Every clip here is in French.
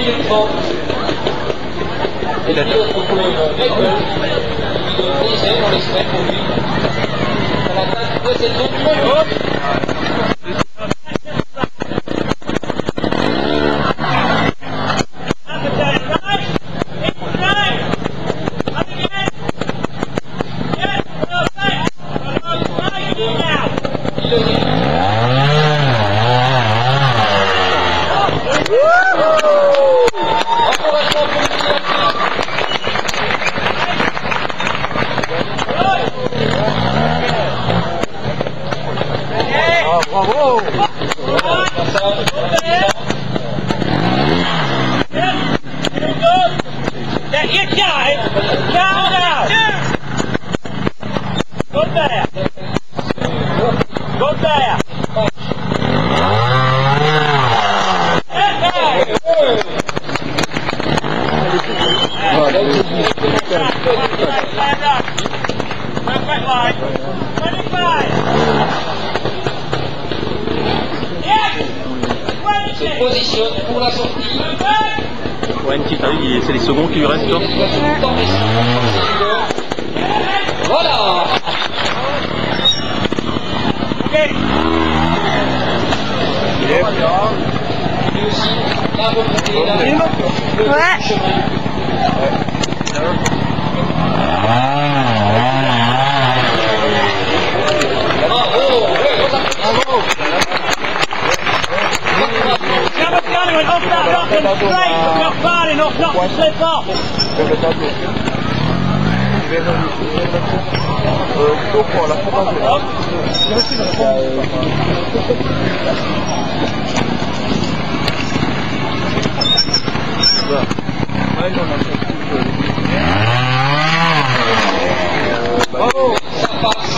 minutes 30. Et la autre pour Red Bull, qui deuxième dans l'extrait pour lui. À l'attaque de cette zone numéro. Bravo! You guys, calm down. Go there. Go there. Perfect line. 25. Se positionne pour la sortie. Ouais, une petite, c'est les seconds qui lui restent, toi. Voilà. Ok. Lui aussi, la remontée, la remontée. Ouais. Went off that rock and straight, but not far enough not to slip off. Bravo, ça passe.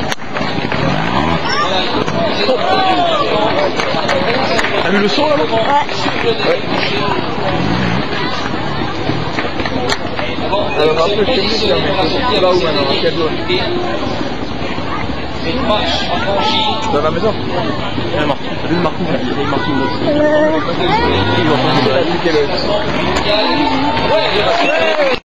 T'as vu le son là? Alors après, je te dis, là où maintenant, à quelle zone? C'est une marche à franchir. Dans la maison? Ah, Martin. T'as vu le Martin? Il Martin aussi. Ouais,